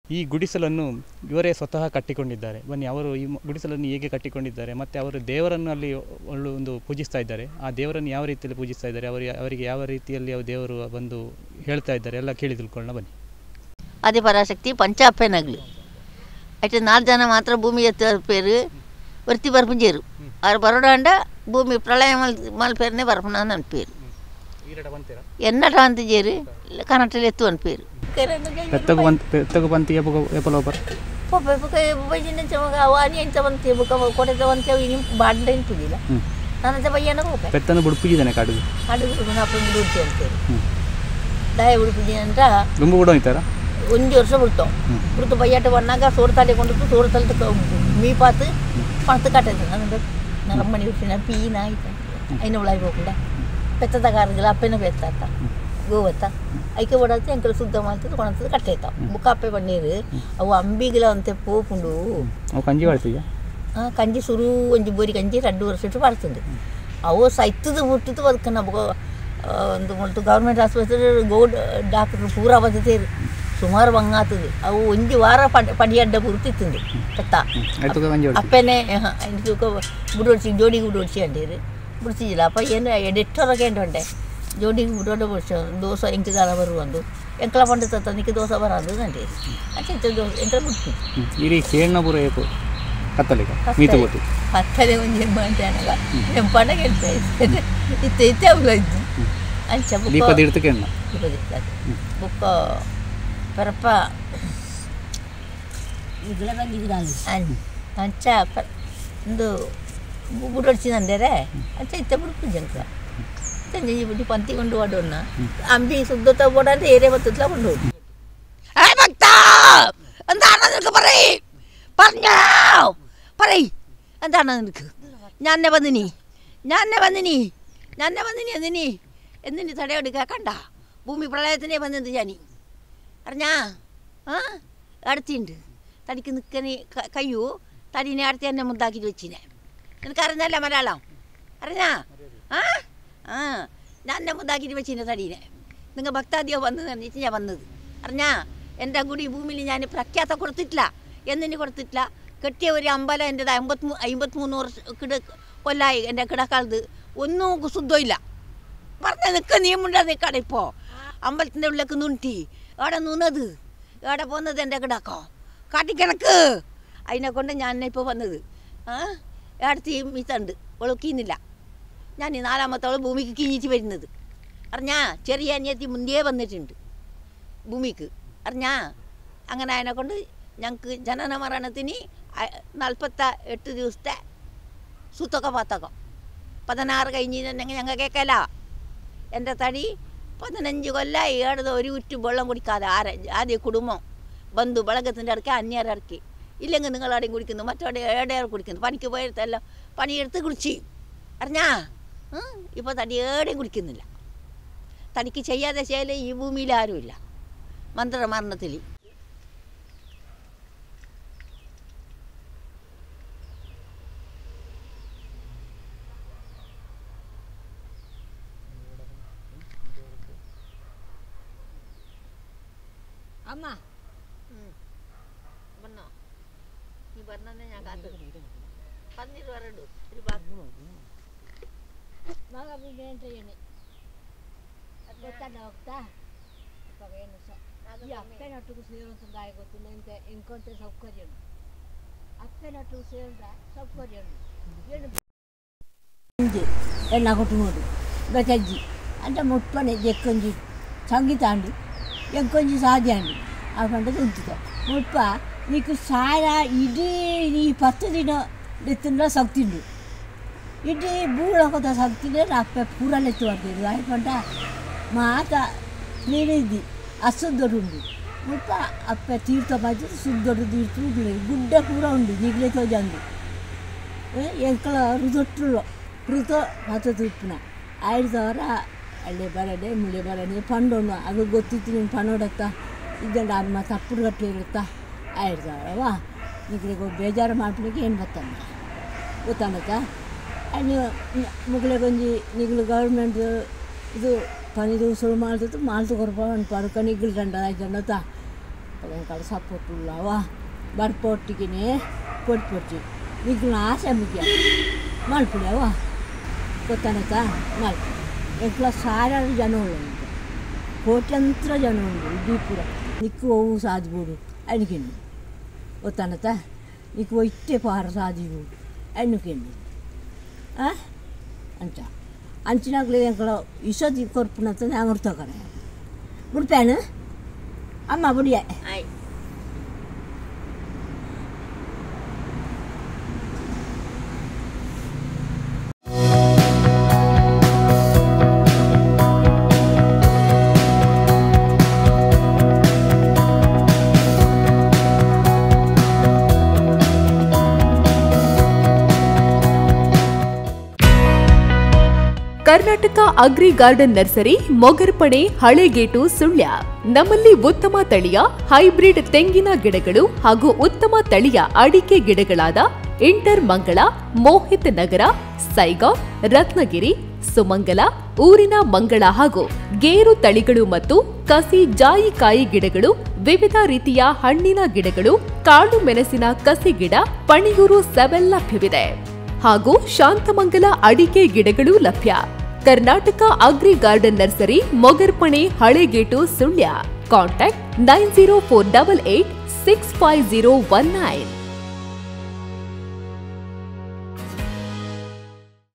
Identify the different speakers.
Speaker 1: ಈ ಗುಡಿಸಲನ್ನು ಇವರೇ ಸ್ವತಃ ಕಟ್ಟಿಕೊಂಡಿದ್ದಾರೆ. ಬನ್ನಿ ಅವರು ಈ ಗುಡಿಸಲನ್ನು ಹೇಗೆ ಕಟ್ಟಿಕೊಂಡಿದ್ದಾರೆ ಮತ್ತು ಅವರು ದೇವರನ್ನು ಅಲ್ಲಿ ಒಂದು ಪೂಜಿಸ್ತಾ ಇದ್ದಾರೆ. ಆ ದೇವರನ್ನು ಯಾವ ರೀತಿಯಲ್ಲಿ ಪೂಜಿಸ್ತಾ ಇದ್ದಾರೆ, ಅವರಿಗೆ ಯಾವ ರೀತಿಯಲ್ಲಿ ದೇವರು ಬಂದು ಹೇಳ್ತಾ ಇದ್ದಾರೆ ಎಲ್ಲ ಕೇಳಿ ತಿಳ್ಕೊಳ್ಳೋಣ ಬನ್ನಿ.
Speaker 2: ಆದಿಪರಾಶಕ್ತಿ ಪಂಚಾಪ್ಪೆನಗ್ಲು అయితే 4 ಜನ ಮಾತ್ರ ಭೂಮಿ ಎತ್ತಪೇರು ವರ್ತಿ ಬರ್ಪುಂಜೇರು ಅವ್ರು ಬರೋಡಾಂಡ ಭೂಮಿ ಪ್ರಳಯ ಮಲ್ಪೇರನೇ ಬರ್ಪನ ಅನ್ಪೇರು ಎನ್ನಟ ಅಂತಿಜೇರು ಕನಟಲ್ಲಿ ಎತ್ತು ಅನ್ಪೇರು ಒಂಜು ವರ್ಷ ಬಿಡ್ತಾವೆ ಬಿಡ್ತು ಬಯ್ಯಾಟ ಬಣ್ಣಾಗ ಸೋಡ್ತಾಲೆ ಕೊಂಡು ಸೋಡ್ತಲ್ತ ಮೀ ಪಾತು ಪಣത്ത് ಕಟ್ಟದು ನನಗೆ ನರಮ್ಮಣಿ ಹುಟ್ಟಿನ ಪೀನ ಆಯ್ತು ಐನ ಉಳಾಯಿ ಹೋಗಂಡ ಪೆತ್ತದ ಕಾರಗಿಲ್ಲ ಅಪ್ಪೆನ ಬೆತ್ತಾತ ಗೋವತ್ತ ಐಕೆ ಓಡಾಡ್ತು ಎಂಕಲು ಶುದ್ಧ ಮಾಡ್ತದೆ ಕೊಣತದ ಕಟ್ಟೈತಾವ ಬುಕ್ಕ ಅಪ್ಪೆ ಬಣ್ಣೀರು ಅವು ಅಂಬಿಗಿಲ ಅಂತೆ ಪೋಪುಂಡು
Speaker 1: ಕಂಜಿ ಮಾಡ್ತೀಯ
Speaker 2: ಕಂಜಿ ಸುರು ಒಂಜಿ ಬೋರಿ ಕಂಜಿ 2 ವರ್ಷ ಇಟ್ಟು ಬರ್ತದೆ ಅವು ಸೈತದ ಹುಟ್ಟಿತು ಅದಕ್ಕೆ ನಮಗೆ ಒಂದು ಮೊಟ್ಟು ಗೌರ್ಮೆಂಟ್ ಆಸ್ಪತ್ರೆ ಗೋಡ್ ಡಾಕ್ಟ್ರು ಪೂರಾ ಬರ್ತೇರು ಸುಮಾರು ಬಂಗಾತದೆ ಅವು ಒಂಜಿ ವಾರ ಪಡಿಯಡ್ಡ ಪುರ್ತಿತ್ತಂದು ಪೆತ್ತ ಅಪ್ಪೆನೆ ಬುಡೋಡ್ಸಿ ಜೋಡಿಗೆ ಬುಡೋಡ್ಸಿ ಅಂಡೀರು ಬಿಡ್ಸಿಲ್ಲ ಅಪ್ಪ ಏನು ಎಡೆಟ್ಟೊರಗೆ ಉಂಟೆ ಜೋಡಿಗೆ ಬುಡೋಡ ಬಿಡ್ಸ ದೋಸೆ ಎಂಟು ದಾರ ಬರುವಂದು ಎಂಕಲ ಪಂಡ ತನಿಕೆ ದೋಸೆ ಬರೋದು ಅಂಟೀರು ಅಚ್ಚ ದೋಸೆ ಎಂಕಲ ಬಿಡ್ತೀನಿ ಕತ್ತಲೆ ಒಂಜಿ ಅಂತ ಅನಗ ಎಂಪಣ್ಣ ಕೇಳ್ತಾ ಇರ್ತೇನೆ ಇತ್ತೈತೆ ಅವ್ರು ಅಂಚ ಬುಕ್ಕ ಪರಪ್ಪ ಅಂಚ ಒಂದು ಬುಡೊಡ್ಸಿದಂದರೆ ಅಂಚ ಇತ್ತ ಬಿಡ್ಪು ಜನಕ ತಂಜಿ ಬಿಟ್ಟು ಪಂತಿಕೊಂಡು ಓಡೋಣ ಅಂಬಿ ಸುದ್ದತ ಓಡಾದ್ರೆ ಏರೇ ಬತ್ತಲ್ಲ ಕೊಂಡು ಭಕ್ತ ಅಂತ ಆನಂದಕ್ಕೆ ಬರೀ പറയ് എന്താണ് നിനക്ക് ഞാൻ വന്നിനി എന്തിന് തടയെടുക്കുക കണ്ട ഭൂമി പ്രളയത്തിനെ വന്നത് ഞാനി അറിഞ്ഞാ അടുത്തുണ്ട് തടിക്ക് നിൽക്കണി കയ്യൂ തടീനെ അടുത്ത് തന്നെ മുದ್ದಾക്കിട്ട് വെച്ചിനെ നിനക്കറിഞ്ഞല്ല മലയാളം അറിഞ്ഞാ ഞാൻ എന്നെ മുದ್ದಾക്കിട്ട് വെച്ചിനെ തടീനെ നിങ്ങൾ ഭക്താദിയോ വന്നത് പറഞ്ഞിട്ട് ഞാൻ വന്നത് അറിഞ്ഞാ എൻ്റെ കൂടി ഭൂമിയിൽ ഞാൻ പ്രഖ്യാത കൊടുത്തിട്ടില്ല എന്തിന് കൊടുത്തിട്ടില്ല കെട്ടിയ ഒരു അമ്പലം എൻ്റെത് 53 വർഷം കൊല്ലായി എൻ്റെ കിടക്കാലത് ഒന്നും ശുദ്ധമില്ല പറഞ്ഞ നിൽക്കുക നീമുണ്ടാ നിൽക്കാടെ ഇപ്പോൾ അമ്പലത്തിൻ്റെ ഉള്ളിലേക്ക് നുണ്ടി എവിടെ നിന്നത് എവിടെ പോകുന്നത് എൻ്റെ കിടക്കോ കാട്ടിക്കിടക്ക് അതിനെ കൊണ്ട് ഞാൻ ഇപ്പോൾ വന്നത് അടുത്ത് മീത്തുണ്ട് അവൾ കീന്നില്ല ഞാൻ ഈ 4ാമത്തെ ഭൂമിക്ക് കീഞ്ഞിട്ട് വരുന്നത് അറിഞ്ഞാ ചെറിയ അനിയത്തി മുന്നേ വന്നിട്ടുണ്ട് ഭൂമിക്ക് അറിഞ്ഞാ അങ്ങനെ അതിനെ കൊണ്ട് ഞങ്ങൾക്ക് ജനന മരണത്തിന് 48 ദിവസത്തെ സുത്തൊക്കെ പാത്തകം 16 കഴിഞ്ഞിട്ടുണ്ടെങ്കിൽ ഞങ്ങൾ കേൾക്കല എൻ്റെ തടി 15 കൊല്ലം ഏടത് ഒരു ഉറ്റ് വെള്ളം കുടിക്കാതെ ആദ്യം കുടുംബം ബന്ധു ಬಳಗത്തിൻ്റെ ഇടയ്ക്ക് അന്യരടക്കി ഇല്ലെങ്കിൽ നിങ്ങളവിടെയും കുടിക്കുന്നു മറ്റവിടെ ഏടെയാർ കുടിക്കുന്നു പണിക്ക് പോയിട്ടല്ല പണിയെടുത്ത് കുടിച്ച് അറിഞ്ഞാ ഇപ്പോൾ തടി ഏടെയും കുടിക്കുന്നില്ല തടിക്ക് ചെയ്യാതെ ചെയ്യലേ ഈ ഭൂമിയിൽ ആരുമില്ല മന്ത്രമരണത്തിൽ അമ്മ വന്നോ നീ പറഞ്ഞെ ഞാൻ കാത്തു പന്നീർ വരണ്ടു ഒരു ബാക്കി മക ചെയ്യണേ ಗೊತ್ತಾ ಏನು ಈ ಅಪ್ಪನೊಟ್ಟಿಗೂ ಸೇರುವಂತಾಯ ಗೊತ್ತಿಲ್ಲ ಇಂಕೊಂತ ಸೌಕರ್ಯ ಉಂಟು ಅಪ್ಪನೊಟ್ಟಿಗೂ ಸೇರಿದ ಸೌಕರ್ಯ ಉಂಟು ಏನು ಎಲ್ಲ ಕೊಟ್ಟು ಗಜಜ್ಜಿ ಅಂತ ಮುಟ್ಪನೆ ಜೆಕ್ಕೊಂಜಿ ಸಂಗೀತ ಅಂಡಿ ಎಂಕೊಂಜಿ ಸಾಧ್ಯ ಅಂಡಿ ಆ ಪಂಡದ ಉಂಟು ಮುಟ್ಪ నీకు సారా ఇడీ నీ 10 ದಿನ ಎತ್ತಿನ ಶಕ್ತಿ ಉಂಟು ಇಡೀ ಬೂಳಕೋತ ಶಕ್ತಿ ಅಪ್ಪ ಪೂರಲೆತ್ತು ಬರ್ತಿದ್ರು ಆಯ್ತು ಪಂಟ ಮಾತ ನೀಡಿದ್ದಿ ಅಸುದ್ದೊಡುಂಡು ಮುಟ್ಟ ಅಪ್ಪ ತೀರ್ಥ ಬಾಜಿ ಸುದ್ದೊಡು ತೀರ್ಥ ಗುಡ್ಡ ಪೂರ ಉಂಡು ನಿಗ್ಲೆ ತೋಜಂದು ಎಂಕಲ ರುದೊಟ್ಟುಳು ಋತ ಮತ ತುಪ್ಪನ 5000 ಅಲ್ಲೇ ಬರಡೆ ಮುಳ್ಳೆ ಬರಡೆ ಪಂಡೋಣ ಅದು ಗೊತ್ತಿತ್ತು ನಿಮ್ಮ ಪಣೋಡತ್ತ ಇದ್ದಂಡ ಅಮ್ಮ ತಪ್ಪುಡು ಗಟ್ಟಿ ಇರುತ್ತಾ 5000 ವಾ ನಿಗ್ಲಿಗೆ ಬೇಜಾರು ಮಾಡ್ಲಿಕ್ಕೆ ಏನು ಗೊತ್ತಾನತ್ತ ನೀವು ಮುಗ್ಲೆಗೊಂಜಿ ನಿಗ್ಲು ಗೌರ್ಮೆಂಟ್ ಇದು 10 ದಿವಸ ಮಾಡ್ತಿತ್ತು ಮಾಲ್ತು ಕೊರಪ ಒಂದು ಪರ್ಕ ನಿಗ್ಲು ಗಂಡ ಆಯ್ತಂಡತ್ತ
Speaker 3: kalau support dulu wah bar poti kini poti ni kelas amukia mal pula wah kota neta mal kelas sarar janol kotantra janol di pura niku saad buru anikin kota neta niku itte par saadi buru anikin anca ancinag yang kalau iso di korpuna tu angor tu kare berpena amma budia
Speaker 2: ai
Speaker 4: Karnataka agri garden nursery Mogarpane Halegate Sullia. ನಮ್ಮಲ್ಲಿ ಉತ್ತಮ ತಳಿಯ hybrid ತೆಂಗಿನ ಗಿಡಗಳು ಹಾಗೂ ಉತ್ತಮ ತಳಿಯ ಅಡಿಕೆ ಗಿಡಗಳಾದ inter ಮಂಗಳ, ಮೋಹಿತ್ ನಗರ, ಸೈಗಾವ್, ರತ್ನಗಿರಿ, ಸುಮಂಗಲ, ಊರಿನ ಮಂಗಳ ಹಾಗೂ ಗೇರು ತಳಿಗಳು ಮತ್ತು ಕಸಿ ಜಾಯಿಕಾಯಿ ಗಿಡಗಳು, ವಿವಿಧ ರೀತಿಯ ಹಣ್ಣಿನ ಗಿಡಗಳು, ಕಾಳು ಮೆಣಸಿನ ಕಸಿ ಗಿಡ, ಪಣಿಯೂರು 7 ಲಭ್ಯವಿದೆ ಹಾಗೂ ಶಾಂತಮಂಗಲ ಅಡಿಕೆ ಗಿಡಗಳು ಲಭ್ಯ. Karnataka agri garden nursery, Mogarpane Halegate Sullia. Contact 9048865019.